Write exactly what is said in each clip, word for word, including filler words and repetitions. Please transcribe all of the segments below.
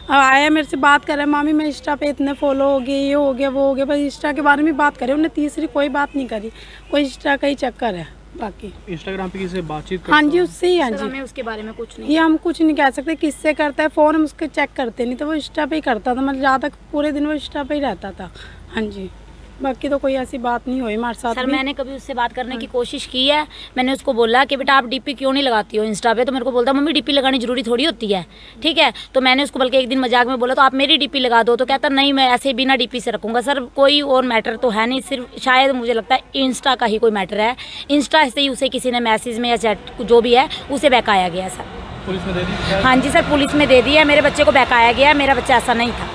अब आया मेरे से बात कर रहा है, मामी मैं इंस्टा पे इतने फॉलो हो गए, ये हो गया वो हो गया, बस इंस्टा के बारे में बात करे। उन्हें तीसरी कोई बात नहीं करी, कोई इंस्टा का ही चक्कर है। बाकी इंस्टाग्राम पे किसी से बातचीत करता हाँ जी उससे ही। हाँ जी हमें उसके बारे में कुछ नहीं, ये हम कुछ नहीं कह सकते किससे करता है फ़ोन, हम उसके चेक करते नहीं, तो वो इंस्टा पे ही करता था, मतलब ज़्यादा पूरे दिन वो इंस्टा पे ही रहता था। हाँ जी बाकी तो कोई ऐसी बात नहीं हुई हमारे साथ। सर मैंने कभी उससे बात करने की कोशिश की है, मैंने उसको बोला कि बेटा आप डीपी क्यों नहीं लगाती हो इंस्टा पे, तो मेरे को बोलता मम्मी डीपी लगानी जरूरी थोड़ी होती है, ठीक है। तो मैंने उसको बल्कि एक दिन मजाक में बोला तो आप मेरी डीपी लगा दो, तो कहता नहीं मैं ऐसे बिना डीपी से रखूँगा। सर कोई और मैटर तो है नहीं, सिर्फ शायद मुझे लगता है इंस्टा का ही कोई मैटर है, इंस्टा से ही उसे किसी ने मैसेज में या चैट जो भी है उसे बहकाया गया। सर पुलिस में दे दी? हाँ जी सर पुलिस में दे दी है, मेरे बच्चे को बहकाया गया, मेरा बच्चा ऐसा नहीं था।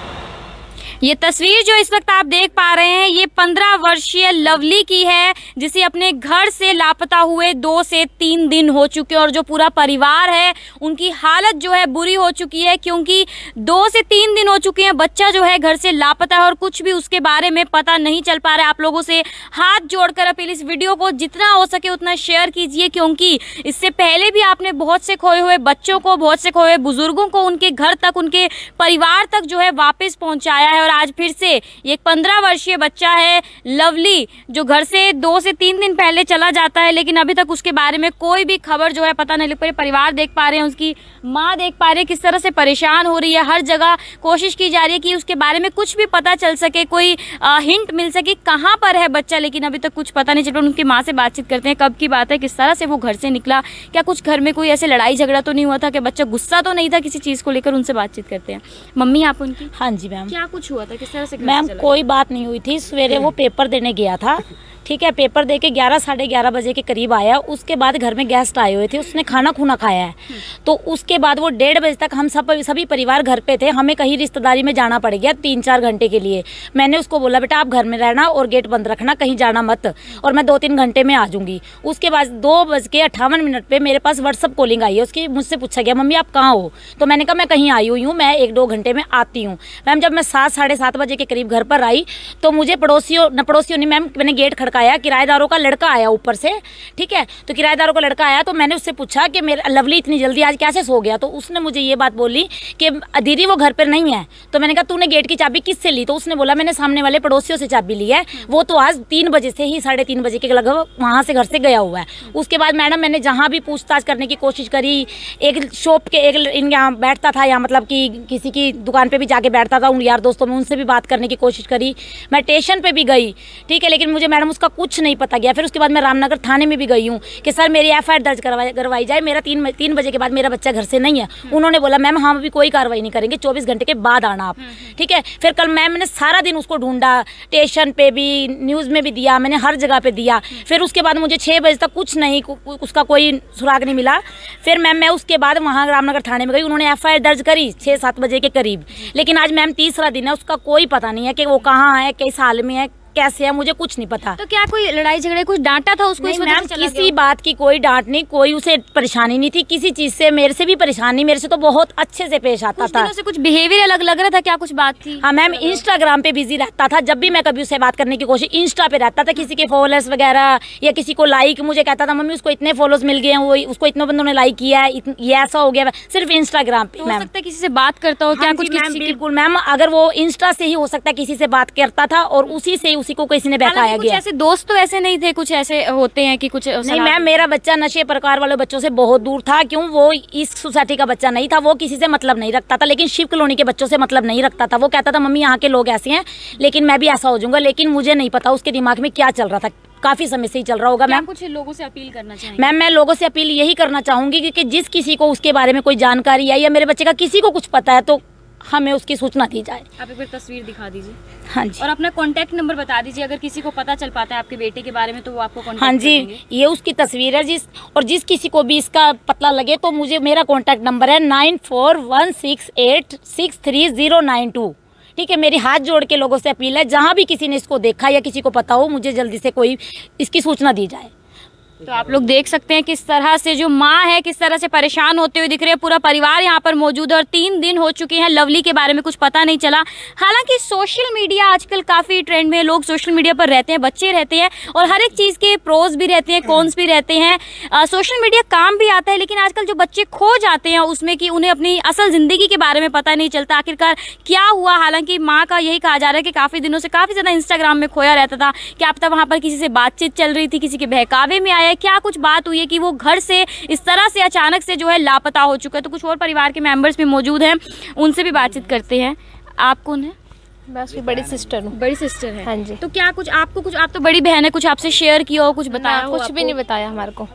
ये तस्वीर जो इस वक्त आप देख पा रहे हैं ये पंद्रह वर्षीय लवली की है, जिसे अपने घर से लापता हुए दो से तीन दिन हो चुके हैं और जो पूरा परिवार है उनकी हालत जो है बुरी हो चुकी है, क्योंकि दो से तीन दिन हो चुके हैं बच्चा जो है घर से लापता है और कुछ भी उसके बारे में पता नहीं चल पा रहा है। आप लोगों से हाथ जोड़कर अपील, इस वीडियो को जितना हो सके उतना शेयर कीजिए, क्योंकि इससे पहले भी आपने बहुत से खोए हुए बच्चों को, बहुत से खोए बुजुर्गों को उनके घर तक, उनके परिवार तक जो है वापस पहुंचाया है। और आज फिर से एक पंद्रह वर्षीय बच्चा है लवली जो घर से दो से तीन दिन पहले चला जाता है, लेकिन अभी तक उसके बारे में कोई भी खबर जो है पता नहीं लग पा रही। परिवार देख पा रहे हैं, उसकी माँ देख पा रहे हैं किस तरह से परेशान हो रही है। हर जगह कोशिश की जा रही है कि उसके बारे में कुछ भी पता चल सके, कोई आ, हिंट मिल सके कहाँ पर है बच्चा, लेकिन अभी तक कुछ पता नहीं चल रहा। उनकी माँ से बातचीत करते हैं, कब की बात है, किस तरह से वो घर से निकला, क्या कुछ घर में कोई ऐसे लड़ाई झगड़ा तो नहीं हुआ था, कि बच्चा गुस्सा तो नहीं था किसी चीज़ को लेकर, उनसे बातचीत करते हैं। मम्मी आप उनकी? हाँ जी मैम। क्या कुछ हुआ था, किस तरह से? मैम कोई बात नहीं हुई थी, सवेरे वो पेपर देने गया था, ठीक है। पेपर दे के ग्यारह साढ़े ग्यारह बजे के करीब आया। उसके बाद घर में गेस्ट आए हुए थे, उसने खाना खुना खाया है, तो उसके बाद वो डेढ़ बजे तक हम सब सभी परिवार घर पे थे, हमें कहीं रिश्तेदारी में जाना पड़ गया तीन चार घंटे के लिए। मैंने उसको बोला बेटा आप घर में रहना और गेट बंद रखना, कहीं जाना मत, और मैं दो तीन घंटे में आ जाऊँगी। उसके बाद दो बज के अट्ठावन मिनट पर मेरे पास व्हाट्सअप कॉलिंग आई है उसकी, मुझसे पूछा गया मम्मी आप कहाँ हो, तो मैंने कहा मैं कहीं आई हुई हूँ, मैं एक दो घंटे में आती हूँ। मैम जब मैं सात साढ़े सात बजे के करीब घर पर आई तो मुझे पड़ोसियों न पड़ोसियों ने मैम मैंने गेट खड़काया, किराएदारों का लड़का आया ऊपर से, ठीक है। तो किराएदारों का लड़का आया तो मैंने उससे पूछा कि मेरा लवली इतनी जल्दी आज कैसे सो गया, तो उसने मुझे ये बात बोली कि दीदी वो घर पर नहीं है। तो मैंने कहा तूने गेट की चाबी किससे ली, तो उसने बोला मैंने सामने वाले पड़ोसियों से चाबी ली है, वो तो आज तीन बजे से ही साढ़े तीन बजे के लगभग वहाँ से घर से गया हुआ है। उसके बाद मैडम मैंने जहाँ भी पूछताछ करने की कोशिश करी, एक शॉप के एक इन यहाँ बैठता था, यहाँ मतलब कि किसी की दुकान पर भी जाके बैठता था उन यार दोस्तों में, उनसे भी बात करने की कोशिश करी, मैं स्टेशन पर भी गई, ठीक है, लेकिन मुझे मैडम उसका कुछ नहीं पता गया। फिर उसके बाद मैं रामनगर थाने में भी गई हूँ कि सर मेरी एफ आई आर दर्ज करवाई करवाई जाए, मेरा तीन तीन बजे के बाद मेरा बच्चा घर से नहीं है। उन्होंने बोला मैम हम अभी कोई कार्रवाई नहीं करेंगे, चौबीस घंटे के बाद आना आप, ठीक है। फिर कल मैम मैंने सारा दिन उसको ढूंढा, स्टेशन पे भी, न्यूज़ में भी दिया, मैंने हर जगह पे दिया। फिर उसके बाद मुझे छः बजे तक कुछ नहीं, उसका कोई सुराग नहीं मिला। फिर मैम मैं उसके बाद वहाँ रामनगर थाने में गई, उन्होंने एफ आई आर दर्ज करी छः सात बजे के करीब, लेकिन आज मैम तीसरा दिन है, उसका कोई पता नहीं है कि वो कहाँ है, किस हाल में है, कैसे है, मुझे कुछ नहीं पता। तो क्या कोई लड़ाई झगड़े कुछ डांटा था उसको? मैम किसी बात की कोई डांट नहीं, कोई उसे परेशानी नहीं थी किसी चीज से, मेरे से भी परेशानी, मेरे से तो बहुत अच्छे से पेश आता था। से कुछ बिहेवियर अलग लग रहा था, क्या कुछ बात थी? हाँ मैम इंस्टाग्राम पे बिजी रहता था, जब भी मैं कभी उससे बात करने की कोशिश, इंस्टा पे रहता था, किसी के फॉलोअर्स वगैरह या किसी को लाइक, मुझे कहता था मम्मी उसको इतने फॉलोअर्स मिल गए हैं, वो उसको इतने बंदों ने लाइक किया है, ये ऐसा हो गया, सिर्फ इंस्टाग्राम पे। हो सकता है किसी से बात करता हो क्या? कुछ बिल्कुल मैम, अगर वो इंस्टा से ही हो सकता है किसी से बात करता था और उसी से उसी को किसी ने बैठा कुछ ऐसे दोस्त तो ऐसे नहीं थे, कुछ ऐसे होते हैं कि कुछ नहीं मैम, मेरा बच्चा नशे प्रकार वाले बच्चों से बहुत दूर था, क्यों वो इस सोसाइटी का बच्चा नहीं था, वो किसी से मतलब नहीं रखता था, लेकिन शिव कॉलोनी के बच्चों से मतलब नहीं रखता था। वो कहता था मम्मी यहाँ के लोग ऐसे हैं, लेकिन मैं भी ऐसा हो जाऊंगा, लेकिन मुझे नहीं पता उसके दिमाग में क्या चल रहा था, काफी समय से ही चल रहा होगा। मैम कुछ लोगों से अपील करना चाहिए? मैम मैं लोगों से अपील यही करना चाहूंगी कि जिस किसी को उसके बारे में कोई जानकारी है या मेरे बच्चे का किसी को कुछ पता है तो हमें उसकी सूचना दी जाए। आप एक बार तस्वीर दिखा दीजिए। हाँ जी। और अपना कांटेक्ट नंबर बता दीजिए, अगर किसी को पता चल पाता है आपके बेटे के बारे में तो वो आपको कांटेक्ट हाँ जी, ये उसकी तस्वीर है जिस और जिस किसी को भी इसका पता लगे तो मुझे, मेरा कांटेक्ट नंबर है nine four one six eight six three zero nine two, ठीक है। मेरी हाथ जोड़ के लोगों से अपील है, जहाँ भी किसी ने इसको देखा या किसी को पता हो मुझे जल्दी से कोई इसकी सूचना दी जाए। तो आप लोग देख सकते हैं किस तरह से जो माँ है किस तरह से परेशान होते हुए दिख रहे हैं। पूरा परिवार यहाँ पर मौजूद है और तीन दिन हो चुके हैं, लवली के बारे में कुछ पता नहीं चला। हालांकि सोशल मीडिया आजकल काफ़ी ट्रेंड में है, लोग सोशल मीडिया पर रहते हैं, बच्चे रहते हैं और हर एक चीज़ के प्रोज भी रहते हैं, कॉन्स भी रहते हैं। आ, सोशल मीडिया काम भी आता है, लेकिन आजकल जो बच्चे खो जाते हैं उसमें कि उन्हें अपनी असल ज़िंदगी के बारे में पता नहीं चलता आखिरकार क्या हुआ। हालांकि माँ का यही कहा जा रहा है कि काफ़ी दिनों से काफ़ी ज़्यादा इंस्टाग्राम में खोया रहता था, क्या पता वहाँ पर किसी से बातचीत चल रही थी, किसी के बहकावे में आया, क्या कुछ बात हुई है कि वो घर से इस तरह से अचानक से जो है लापता हो चुका है। तो कुछ और परिवार के मेंबर्स भी मौजूद हैं, उनसे भी बातचीत करते हैं। आप कौन है? मैं उसकी बड़ी सिस्टर हूँ। बड़ी सिस्टर है। हाँ जी। तो क्या कुछ आपको कुछ, आप तो बड़ी बहन है, कुछ आपसे शेयर किया हो, कुछ बताया हो? कुछ भी नहीं बताया हमारे को,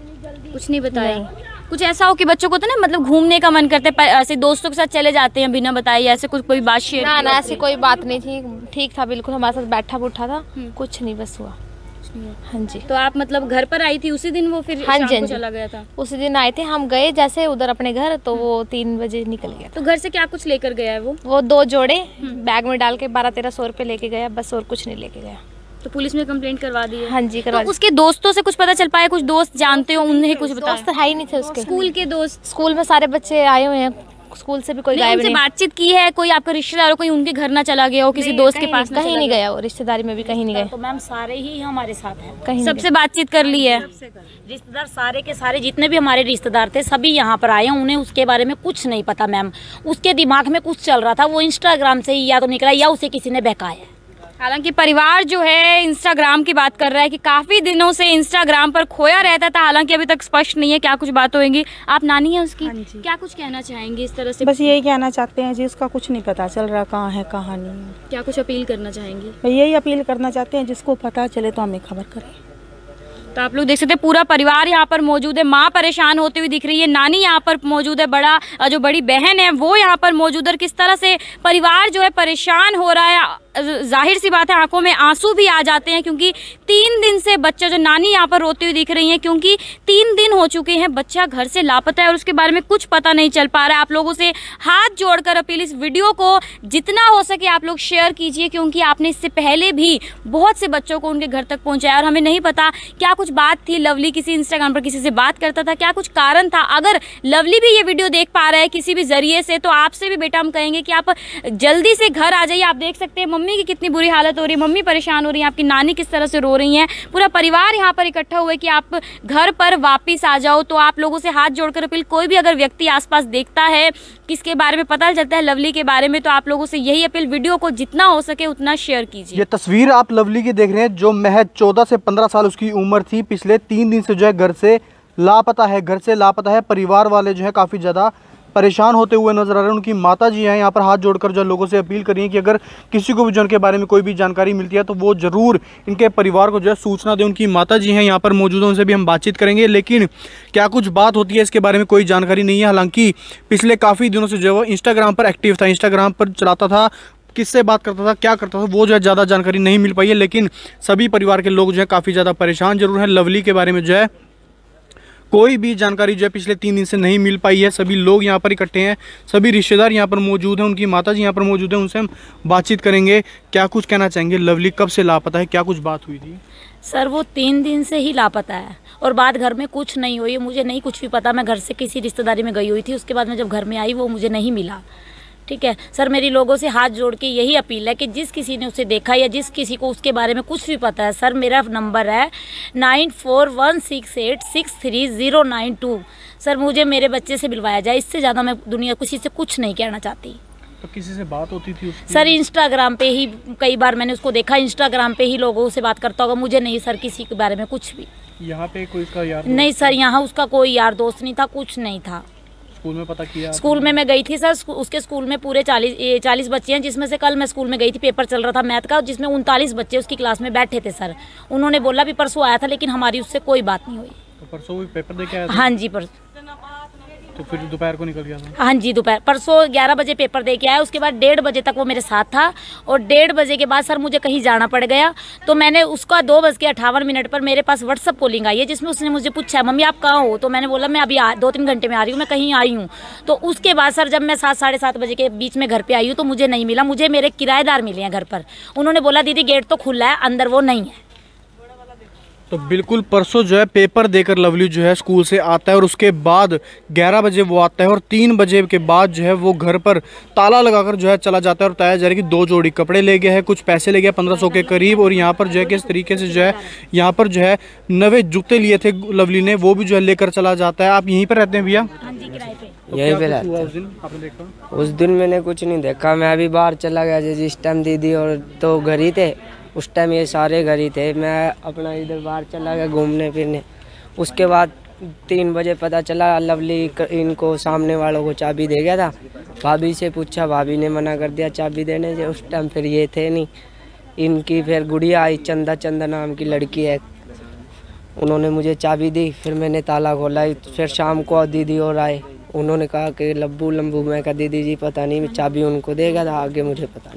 कुछ नहीं बताया। कुछ ऐसा हो कि बच्चों को तो ना मतलब घूमने का मन करता है, ऐसे दोस्तों के साथ चले जाते हैं बिना बताए, ऐसे कुछ कोई बात शेयर? ना ना ऐसी कोई बात नहीं थी, ठीक था बिल्कुल, हमारे साथ बैठा बूठा था, कुछ नहीं बस हुआ। हाँ जी। तो आप मतलब घर पर आई थी उसी दिन, वो फिर हाँ शाम जी, को चला गया था? उसी दिन आए थे हम, गए जैसे उधर अपने घर तो वो तीन बजे निकल गया। तो घर से क्या कुछ लेकर गया है वो? वो दो जोड़े बैग में डाल के बारह तेरह सौ रुपये लेके गया, बस और कुछ नहीं लेके गया। तो पुलिस में कंप्लेंट करवा दी है? हाँ जी करवा। तो उसके दोस्तों से कुछ पता चल पाया? कुछ दोस्त जानते हो, उन्हें कुछ बताया? दोस्त है ही नहीं थे उसके, स्कूल के दोस्त? स्कूल में सारे बच्चे आए हुए हैं, स्कूल से भी कोई गायब नहीं। बातचीत की है? कोई आपका रिश्तेदार हो, कोई उनके घर ना चला गया हो, किसी दोस्त के पास? कहीं नहीं गया वो, रिश्तेदारी में भी कहीं नहीं गए। तो मैम सारे ही हमारे साथ हैं, कहीं सबसे बातचीत कर ली है? रिश्तेदार सारे के सारे जितने भी हमारे रिश्तेदार थे सभी यहाँ पर आए हैं, उन्हें उसके बारे में कुछ नहीं पता मैम। उसके दिमाग में कुछ चल रहा था, वो इंस्टाग्राम से ही या तो निकला या उसे किसी ने बहकाया। हालांकि परिवार जो है इंस्टाग्राम की बात कर रहा है कि काफी दिनों से इंस्टाग्राम पर खोया रहता था, हालांकि अभी तक स्पष्ट नहीं है क्या कुछ बात होगी। आप नानी है उसकी, क्या कुछ कहना चाहेंगे इस तरह से? बस यही कहना चाहते हैं जी, उसका कुछ नहीं पता चल रहा, कहाँ है कहाँ नहीं। क्या कुछ अपील करना चाहेंगे? यही अपील करना चाहते हैं, जिसको पता चले तो हमें खबर करें। तो आप लोग देख सकते हैं पूरा परिवार यहाँ पर मौजूद है, माँ परेशान होती हुई दिख रही है, नानी यहाँ पर मौजूद है, बड़ा जो बड़ी बहन है वो यहाँ पर मौजूद है। किस तरह से परिवार जो है परेशान हो रहा है, जाहिर सी बात है आंखों में आंसू भी आ जाते हैं, क्योंकि तीन दिन से बच्चा, जो नानी यहाँ पर रोती हुई दिख रही है, क्योंकि तीन दिन हो चुके हैं बच्चा घर से लापता है और उसके बारे में कुछ पता नहीं चल पा रहा है। आप लोगों से हाथ जोड़कर अपील, इस वीडियो को जितना हो सके आप लोग शेयर कीजिए, क्योंकि आपने इससे पहले भी बहुत से बच्चों को उनके घर तक पहुँचाया और हमें नहीं पता क्या कुछ बात थी। लवली किसी इंस्टाग्राम पर किसी से बात करता था, क्या कुछ कारण था? अगर लवली भी ये वीडियो देख पा रहा है किसी भी जरिए से, तो आपसे भी बेटा हम कहेंगे कि आप जल्दी से घर आ जाइए। आप देख सकते हैं मम्मी की कितनी बुरी हालत हो रही है, मम्मी परेशान हो रही है, आपकी नानी किस तरह से रो रही हैं, पूरा परिवार यहाँ पर इकट्ठा हुआ है कि आप घर पर वापस आ जाओ। तो आप लोगों से हाथ जोड़कर अपील, कोई भी अगर व्यक्ति आसपास देखता है, किसके बारे में पता चलता है लवली के बारे में, तो आप लोगों से यही अपील, वीडियो को जितना हो सके उतना शेयर कीजिए। ये तस्वीर आप लवली की देख रहे हैं, जो महज चौदह से पंद्रह साल उसकी उम्र थी, पिछले तीन दिन से जो है घर से लापता है, घर से लापता है। परिवार वाले जो है काफ़ी ज़्यादा परेशान होते हुए नजर आ रहे हैं। उनकी माता जी हैं यहाँ पर हाथ जोड़कर जो लोगों से अपील करी है कि अगर किसी को भी जो उनके बारे में कोई भी जानकारी मिलती है तो वो ज़रूर इनके परिवार को जो है सूचना दें। उनकी माता जी हैं यहाँ पर मौजूद हैं, उनसे भी हम बातचीत करेंगे, लेकिन क्या कुछ बात होती है इसके बारे में कोई जानकारी नहीं है। हालांकि पिछले काफ़ी दिनों से जो है वो इंस्टाग्राम पर एक्टिव था, इंस्टाग्राम पर चलाता था, किससे बात करता था, क्या करता था, वो जो है ज़्यादा जानकारी नहीं मिल पाई है। लेकिन सभी परिवार के लोग जो है काफ़ी ज़्यादा परेशान जरूर हैं। लवली के बारे में जो है कोई भी जानकारी जो है पिछले तीन दिन से नहीं मिल पाई है। सभी लोग यहाँ पर इकट्ठे हैं, सभी रिश्तेदार यहाँ पर मौजूद हैं, उनकी माता जी यहाँ पर मौजूद हैं, उनसे हम बातचीत करेंगे। क्या कुछ कहना चाहेंगे, लवली कब से लापता है, क्या कुछ बात हुई थी? सर वो तीन दिन से ही लापता है और बात घर में कुछ नहीं हुई, मुझे नहीं कुछ भी पता। मैं घर से किसी रिश्तेदारी में गई हुई थी, उसके बाद मैं जब घर में आई वो मुझे नहीं मिला। ठीक है सर, मेरी लोगों से हाथ जोड़ के यही अपील है कि जिस किसी ने उसे देखा या जिस किसी को उसके बारे में कुछ भी पता है, सर मेरा नंबर है nine four one six eight six three zero nine two. Sir मुझे मेरे बच्चे से मिलवाया जाए, इससे ज़्यादा मैं दुनिया किसी से कुछ नहीं कहना चाहती। तो किसी से बात होती थी उसकी? सर इंस्टाग्राम पे ही कई बार मैंने उसको देखा, इंस्टाग्राम पे ही लोगों से बात करता होगा, मुझे नहीं सर किसी के बारे में कुछ भी। यहाँ पे कोई इसका यार नहीं सर, यहाँ उसका कोई यार दोस्त नहीं था, कुछ नहीं था। स्कूल में पता किया? स्कूल में मैं गई थी सर, उसके स्कूल में पूरे चालीस चालीस बच्चे हैं, जिसमें से कल मैं स्कूल में गई थी, पेपर चल रहा था मैथ का, जिसमें उनतालीस बच्चे उसकी क्लास में बैठे थे। सर उन्होंने बोला भी परसों आया था, लेकिन हमारी उससे कोई बात नहीं हुई। तो परसों भी पेपर दे के आया था? हाँ जी परसों। तो फिर दोपहर को निकल गया था? हाँ जी दोपहर, परसों ग्यारह बजे पेपर दे के आया, उसके बाद डेढ़ बजे तक वो मेरे साथ था और डेढ़ बजे के बाद सर मुझे कहीं जाना पड़ गया। तो मैंने उसका दो बज के अट्ठावन मिनट पर मेरे पास व्हाट्सअप कॉलिंग आई है, जिसमें उसने मुझे पूछा मम्मी आप कहाँ हो, तो मैंने बोला मैं अभी दो तीन घंटे में आ रही हूँ, मैं कहीं आई हूँ। तो उसके बाद सर जब मैं सात साढ़े सात बजे के बीच में घर पर आई हूँ तो मुझे नहीं मिला। मुझे मेरे किराएदार मिले हैं घर पर, उन्होंने बोला दीदी गेट तो खुला है, अंदर वो नहीं है। तो बिल्कुल परसों जो है पेपर देकर लवली जो है स्कूल से आता है और उसके बाद ग्यारह बजे वो आता है और तीन बजे के बाद जो है वो घर पर ताला लगाकर जो है चला जाता है और बताया जा रहा है कि दो जोड़ी कपड़े ले गया है, कुछ पैसे ले गया पंद्रह सौ के करीब, और यहाँ पर जो है किस तरीके से जो है यहाँ पर जो है नवे जूते लिए थे लवली ने, वो भी जो है लेकर चला जाता है। आप यहीं पर रहते हैं भैया? यहीं पे रहते उस दिन आपने देखा? उस दिन मैंने कुछ नहीं देखा, मैं अभी बाहर चला गया जिस टाइम दीदी और तो घर ही थे, उस टाइम ये सारे घर ही थे, मैं अपना इधर बाहर चला गया घूमने फिरने। उसके बाद तीन बजे पता चला लवली इनको सामने वालों को चाबी दे गया था। भाभी से पूछा, भाभी ने मना कर दिया चाबी देने से, उस टाइम फिर ये थे नहीं। इनकी फिर गुड़िया आई, चंदा चंदा नाम की लड़की है, उन्होंने मुझे चाबी दी, फिर मैंने ताला खोला। फिर शाम को दीदी और आए, उन्होंने कहा कि लब्बू लम्बू, मैं कहा दीदी जी पता नहीं, चाबी उनको दे गया था, आगे मुझे पता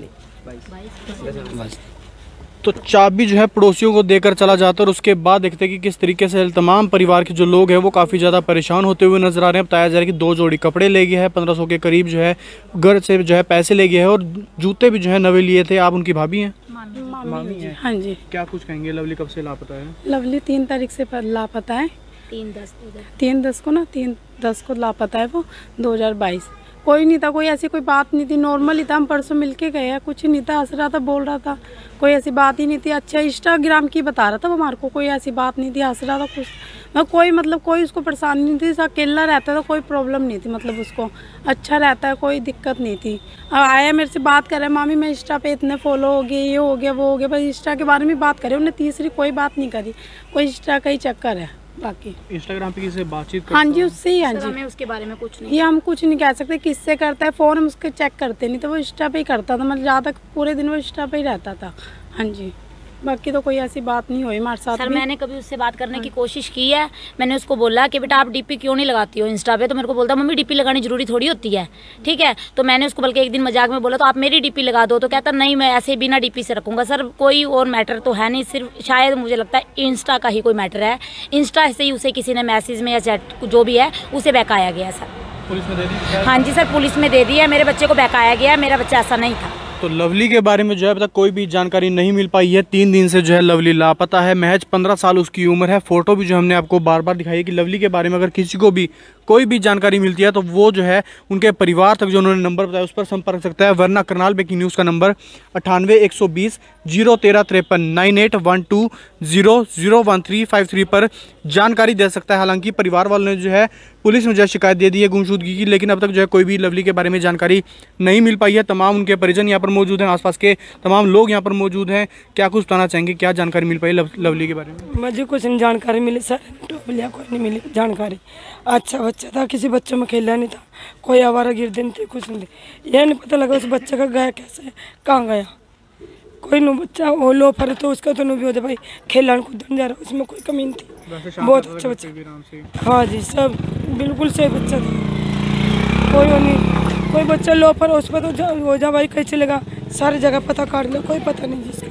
नहीं। बस तो चाबी जो है पड़ोसियों को देकर चला जाता है और उसके बाद देखते हैं कि किस तरीके से तमाम परिवार के जो लोग हैं वो काफ़ी ज़्यादा परेशान होते हुए नजर आ रहे हैं। बताया जा रहा है कि दो जोड़ी कपड़े ले गए हैं, पंद्रह सौ के करीब जो है घर से जो है पैसे ले गए हैं और जूते भी जो है नवे लिए थे। आप उनकी भाभी हैं? मामी है। हाँ जी। क्या कुछ कहेंगे? लवली कब से लापता है? लवली तीन तारीख से लापता है, तीन दस तीन दस को ना तीन दस को लापता है वो, दो हजार बाईस। कोई नहीं था, कोई ऐसी कोई बात नहीं थी, नॉर्मल ही था। हम परसों मिलके गए हैं, कुछ नहीं था, हंस रहा था, बोल रहा था, कोई ऐसी बात ही नहीं थी। अच्छा इंस्टाग्राम की बता रहा था वो हमारे को, कोई ऐसी बात नहीं थी, हंस रहा था कुछ, मतलब कोई मतलब कोई उसको परेशानी नहीं थी, अकेला रहता था, कोई प्रॉब्लम नहीं थी, मतलब उसको अच्छा रहता है, कोई दिक्कत नहीं थी। अब आया मेरे से बात कर रहा है, मामी मैं इंस्टा पे इतने फॉलो हो गए, ये हो गया वो हो गया, बस इंस्टा के बारे में बात करे, उन्हें तीसरी कोई बात नहीं करी, कोई इंस्टा का ही चक्कर है। बाकी इंस्टाग्राम पे किसी से बातचीत? हाँ जी उससे ही। हाँ जी हमें उसके बारे में कुछ नहीं, ये हम कुछ नहीं कह सकते किससे करता है फ़ोन, हम उसके चेक करते नहीं, तो वो इंस्टा पे ही करता था, मतलब ज़्यादा पूरे दिन वो इंस्टा पे ही रहता था। हाँ जी, बाकी तो कोई ऐसी बात नहीं हुई हमारे साथ। सर मैंने कभी उससे बात करने की कोशिश की है, मैंने उसको बोला कि बेटा आप डीपी क्यों नहीं लगाती हो इंस्टा पे, तो मेरे को बोलता मम्मी डीपी लगानी जरूरी थोड़ी होती है, ठीक है। तो मैंने उसको बल्कि एक दिन मजाक में बोला तो आप मेरी डीपी लगा दो, तो कहता नहीं मैं ऐसे बिना डीपी से रखूँगा। सर कोई और मैटर तो है नहीं, सिर्फ शायद मुझे लगता है इंस्टा का ही कोई मैटर है, इंस्टा से ही उसे किसी ने मैसेज में या चैट जो भी है उसे बहकाया गया सर। पुलिस में दे दी? हाँ जी सर पुलिस में दे दी है, मेरे बच्चे को बहकाया गया, मेरा बच्चा ऐसा नहीं था। तो लवली के बारे में जो है अभी तक कोई भी जानकारी नहीं मिल पाई है। तीन दिन से जो है लवली लापता है, महज पंद्रह साल उसकी उम्र है। फोटो भी जो हमने आपको बार बार दिखाई है कि लवली के बारे में अगर किसी को भी कोई भी जानकारी मिलती है तो वो जो है उनके परिवार तक जो उन्होंने नंबर बताया उस पर संपर्क सकता है, वरना करनाल ब्रेकिंग न्यूज़ का नंबर अट्ठानवे एक सौ बीस जीरो तेरह तिरपन nine eight one two zero zero one three five three पर जानकारी दे सकता है। हालांकि परिवार वालों ने जो है पुलिस में जो है शिकायत दे दी है गुमशुदगी की, लेकिन अब तक जो है कोई भी लवली के बारे में जानकारी नहीं मिल पाई है। तमाम उनके परिजन यहाँ पर मौजूद हैं, आसपास के तमाम लोग यहाँ पर मौजूद हैं। क्या कुछ बताना चाहेंगे, क्या जानकारी मिल पाई लव, लवली के बारे में? मुझे कुछ नहीं जानकारी मिली सर, टोपलिया कोई नहीं मिली जानकारी। अच्छा बच्चा था, किसी बच्चे में खेला नहीं था, कोई आवारा गिरदन थे, कुछ नहीं थे। यह नहीं पता लगा उस बच्चे का गया कैसे, कहाँ गया। कोई नो बच्चा वो लो फर तो उसका तो नहीं भी होता भाई, खेलने कूदने जा रहा, उसमें कोई कमी नहीं थी, बहुत अच्छा बच्चा। हाँ जी सब बिल्कुल सही बच्चा था, कोई वो नहीं, कोई बच्चा लो फर उस पर तो जा, हो जा भाई कहीं चलेगा, सारी जगह पता काट लिया, कोई पता नहीं जिसका।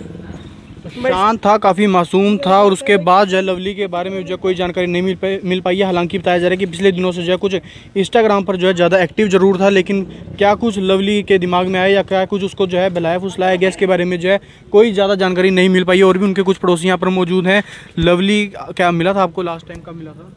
शांत था, काफ़ी मासूम था, और उसके बाद जो है लवली के बारे में जो है कोई जानकारी नहीं मिल पाई मिल पाई है। हालांकि बताया जा रहा है कि पिछले दिनों से जो है कुछ इंस्टाग्राम पर जो है ज़्यादा एक्टिव जरूर था, लेकिन क्या कुछ लवली के दिमाग में आया या क्या कुछ उसको जो है बहलाया फुसलाया गया, इसके बारे में जो है कोई ज़्यादा जानकारी नहीं मिल पाई है। और भी उनके कुछ पड़ोसी यहाँ पर मौजूद हैं। लवली क्या मिला था आपको लास्ट टाइम, कब मिला था?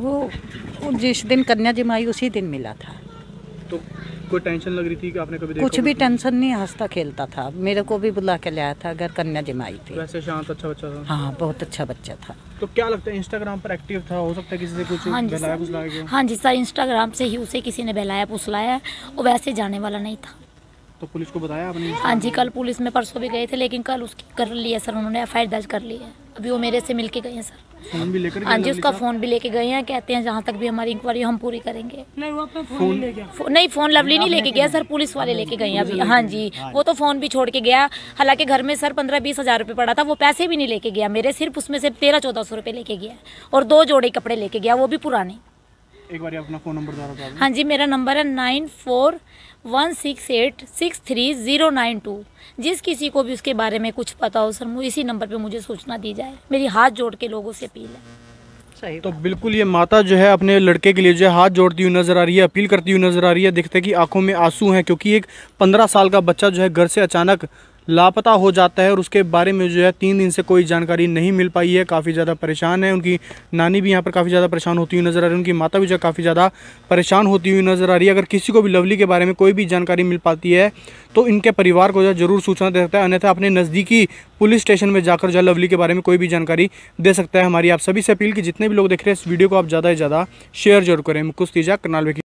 वो जिस दिन कन्या जमाई उसी दिन मिला था। तो कोई टेंशन लग रही थी कि आपने कभी देखा? कुछ भी टेंशन नहीं, हंसता खेलता था, मेरे को भी बुला के लाया था अगर कन्या जमाई थी। वैसे शांत अच्छा बच्चा था? हाँ बहुत अच्छा बच्चा था। तो क्या लगता है इंस्टाग्राम पर एक्टिव था, हो सकता है किसी से कुछ हाँ जी बहलाया फुसलाया गया? हाँ जी सर इंस्टाग्राम से ही उसे किसी ने बहलाया फुसलाया है, वो वैसे जाने वाला नहीं था। तो पुलिस को बताया आपने? हाँ जी कल पुलिस में परसों भी गए थे, लेकिन कल उसकी कर लिया सर उन्होंने, एफ आई आर दर्ज कर ली है। अभी वो मेरे से मिल के गए हैं सर। फोन भी लेकर? हाँ जी उसका फ़ोन भी लेके गए हैं, कहते हैं जहाँ तक भी हमारी इंक्वायरी हम पूरी करेंगे। नहीं वो अपना फोन ले गया। फो, नहीं फ़ोन लवली नहीं लेके गया सर, पुलिस वाले लेके गए हैं अभी। हाँ जी वो तो फ़ोन भी छोड़ के गया, हालांकि घर में सर पंद्रह बीस हज़ार रुपये पड़ा था, वो पैसे भी नहीं लेके गया मेरे, सिर्फ उसमें से तेरह चौदह सौ रुपये लेके गया और दो जोड़े कपड़े लेके गया, वो भी पुराने। एक बार अपना फ़ोन नंबर बता दो। हाँ जी मेरा नंबर है nine four one six eight six three zero nine two. जिस किसी को भी उसके बारे में कुछ पता हो सर मुझे इसी नंबर पे मुझे सूचना दी जाए, मेरी हाथ जोड़ के लोगों से अपील है। सही तो बिल्कुल ये माता जो है अपने लड़के के लिए जो है हाथ जोड़ती हुई नजर आ रही है, अपील करती हुई नजर आ रही है। देखते हैं कि आंखों में आंसू हैं, क्योंकि एक पंद्रह साल का बच्चा जो है घर से अचानक लापता हो जाता है और उसके बारे में जो है तीन दिन से कोई जानकारी नहीं मिल पाई है। काफ़ी ज़्यादा परेशान है, उनकी नानी भी यहाँ पर काफ़ी ज़्यादा परेशान होती हुई नज़र आ रही है, उनकी माता भी जो है काफ़ी ज़्यादा परेशान होती हुई नज़र आ रही है। अगर किसी को भी लवली के बारे में कोई भी जानकारी मिल पाती है तो इनके परिवार को जो है ज़रूर सूचना दे सकता है, अन्यथा अपने नज़दीकी पुलिस स्टेशन में जाकर जो है लवली के बारे में कोई भी जानकारी दे सकता है। हमारी आप सभी से अपील कि जितने भी लोग देख रहे हैं इस वीडियो को आप ज़्यादा से ज़्यादा शेयर जरूर करें। मुकुश तीजा, करनाल।